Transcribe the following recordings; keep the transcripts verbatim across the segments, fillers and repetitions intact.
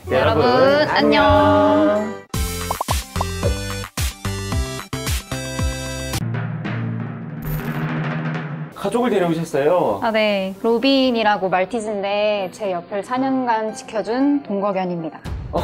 여러분, 여러분 안녕. 가족을 데려오셨어요? 아, 네. 로빈이라고 말티즈인데 제 옆을 사 년간 지켜준 동거견입니다. 어.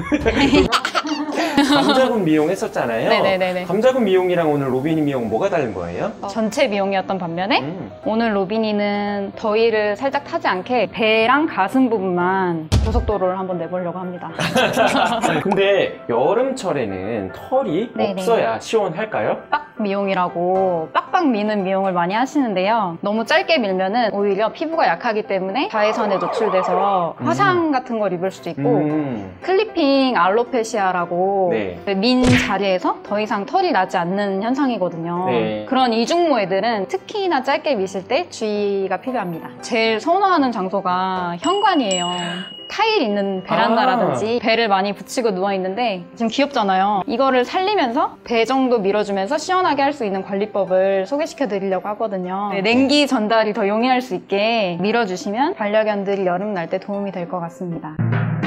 감자군 미용 했었잖아요. 네네네네. 감자군 미용이랑 오늘 로빈이 미용 뭐가 다른 거예요? 어, 전체 미용이었던 반면에 음. 오늘 로빈이는 더위를 살짝 타지 않게 배랑 가슴 부분만 고속도로를 한번 내보려고 합니다. 근데 여름철에는 털이 네네. 없어야 시원할까요? 빡 미용이라고 빡빡 미는 미용을 많이 하시는데요. 너무 짧게 밀면은 오히려 피부가 약하기 때문에 자외선에 노출돼서 화상 음. 같은 걸 입을 수도 있고 음. 클리핑 알로페시아라고 네. 민 자리에서 더 이상 털이 나지 않는 현상이거든요. 네. 그런 이중모 애들은 특히나 짧게 미실 때 주의가 필요합니다. 제일 선호하는 장소가 현관이에요. 타일 있는 베란다라든지 아. 배를 많이 붙이고 누워있는데 지금 귀엽잖아요. 이거를 살리면서 배 정도 밀어주면서 시원하게 할 수 있는 관리법을 소개시켜 드리려고 하거든요. 네, 냉기 전달이 더 용이할 수 있게 밀어주시면 반려견들이 여름 날 때 도움이 될 것 같습니다.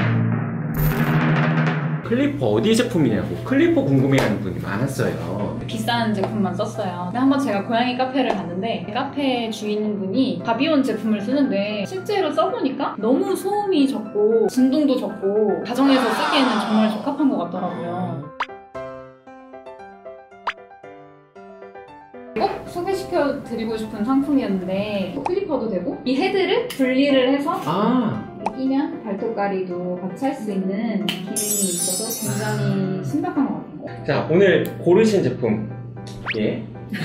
클리퍼 어디 제품이냐고 클리퍼 궁금해하는 분이 많았어요. 비싼 제품만 썼어요. 한번 제가 고양이 카페를 갔는데 카페 주인분이 가비온 제품을 쓰는데 실제로 써보니까 너무 소음이 적고 진동도 적고 가정에서 쓰기에는 정말 적합한 것 같더라고요. 꼭 소개시켜 드리고 싶은 상품이었는데 클리퍼도 되고 이 헤드를 분리를 해서 아. 끼면 발톱가리도 같이 할 수 있는 기능이 있어서 굉장히 신박한 것 같아요. 자, 오늘 고르신 제품 예.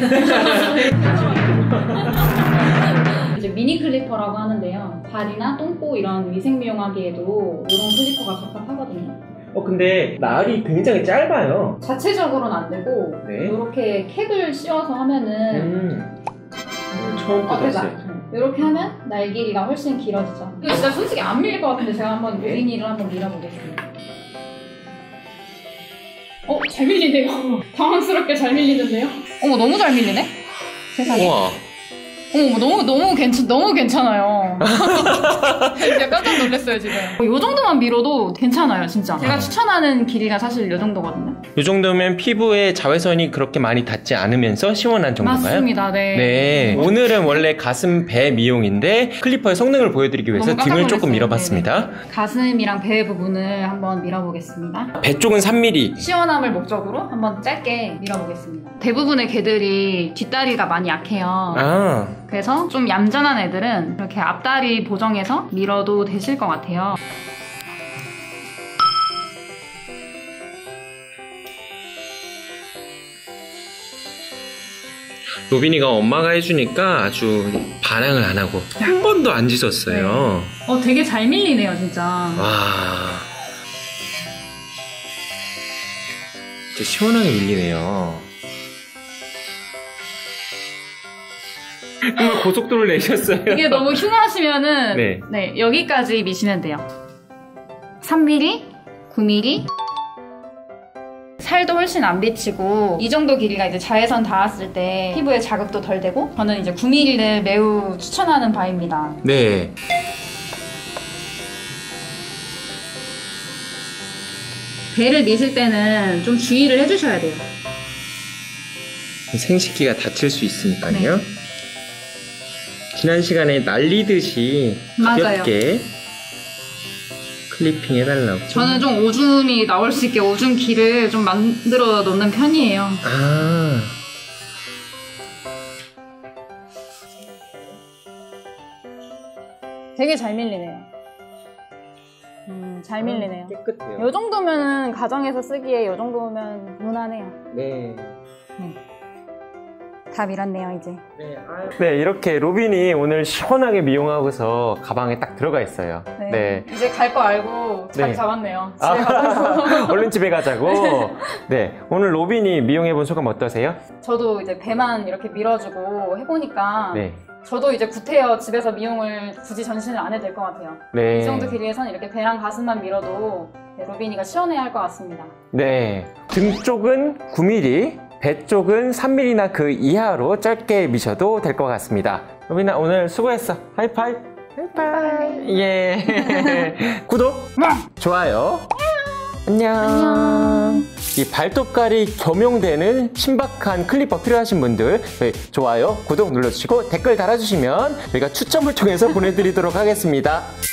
이제 미니 클리퍼라고 하는데요. 발이나 똥꼬 이런 위생 미용하기에도 이런 클리퍼가 적합하거든요. 어 근데 날이 굉장히 짧아요. 자체적으로는 안 되고 네. 이렇게 캡을 씌워서 하면은 음. 처음 뜯었어요. 이렇게 하면 날 길이가 훨씬 길어지죠. 이거 진짜 솔직히 안 밀릴 것 같은데 제가 한번 로빈이를 한번 밀어보겠습니다. 어? 잘 밀리네요. 당황스럽게 잘 밀리는데요? 어머 너무 잘 밀리네? 세상에. 우와. 어머 너무 너무 괜찮 너무 괜찮아요. 진짜 깜짝 놀랐어요 지금. 이 정도만 밀어도 괜찮아요 진짜. 제가 추천하는 길이가 사실 이 정도거든요. 이 정도면 피부에 자외선이 그렇게 많이 닿지 않으면서 시원한 정도인가요? 맞습니다. 네. 네. 오늘은 원래 가슴 배 미용인데 클리퍼의 성능을 보여드리기 위해서 등을 조금 밀어봤습니다. 네네. 가슴이랑 배 부분을 한번 밀어보겠습니다. 배 쪽은 삼 밀리미터. 시원함을 목적으로 한번 짧게 밀어보겠습니다. 대부분의 개들이 뒷다리가 많이 약해요. 아. 그래서 좀 얌전한 애들은 이렇게 앞다리 보정해서 밀어도 되실 것 같아요. 로빈이가 엄마가 해주니까 아주 반항을 안 하고 한 번도 안 짖었어요. 네. 어, 되게 잘 밀리네요 진짜. 와, 진짜 시원하게 밀리네요. 정말 고속도로를 내셨어요. 이게 너무 흉하시면은 네. 네, 여기까지 미시면 돼요. 삼 밀리미터, 구 밀리미터. 살도 훨씬 안 비치고 이 정도 길이가 이제 자외선 닿았을 때 피부에 자극도 덜 되고 저는 이제 구 밀리미터를 매우 추천하는 바입니다. 네. 배를 미실 때는 좀 주의를 해주셔야 돼요. 생식기가 다칠 수 있으니까요. 네. 지난 시간에 날리듯이 가볍게 클리핑 해달라고. 저는 좀 오줌이 나올 수 있게 오줌 기를 좀 만들어 놓는 편이에요. 아. 되게 잘 밀리네요. 음, 잘 밀리네요. 깨끗해요. 이 정도면 가정에서 쓰기에 이 정도면 무난해요. 네. 네. 다 밀었네요 이제. 네, 아유. 네, 이렇게 로빈이 오늘 시원하게 미용하고서 가방에 딱 들어가 있어요. 네, 네. 이제 갈 거 알고 자리 네. 잡았네요. 집에 아, 가자고. 얼른 집에 가자고. 네, 오늘 로빈이 미용해본 소감 어떠세요? 저도 이제 배만 이렇게 밀어주고 해보니까 네. 저도 이제 구태여 집에서 미용을 굳이 전신을 안 해도 될 것 같아요. 네. 이 정도 길이에선 이렇게 배랑 가슴만 밀어도 네, 로빈이가 시원해야 할 것 같습니다. 네, 등 쪽은 구 밀리미터, 배 쪽은 삼 밀리미터나 그 이하로 짧게 미셔도 될 것 같습니다. 로빈아 오늘 수고했어. 하이파이브. 바이바이. 예. 구독, 좋아요. 안녕. 안녕. 이 발톱깔이 겸용되는 신박한 클리퍼 필요하신 분들 좋아요, 구독 눌러주시고 댓글 달아주시면 저희가 추첨을 통해서 보내드리도록 하겠습니다.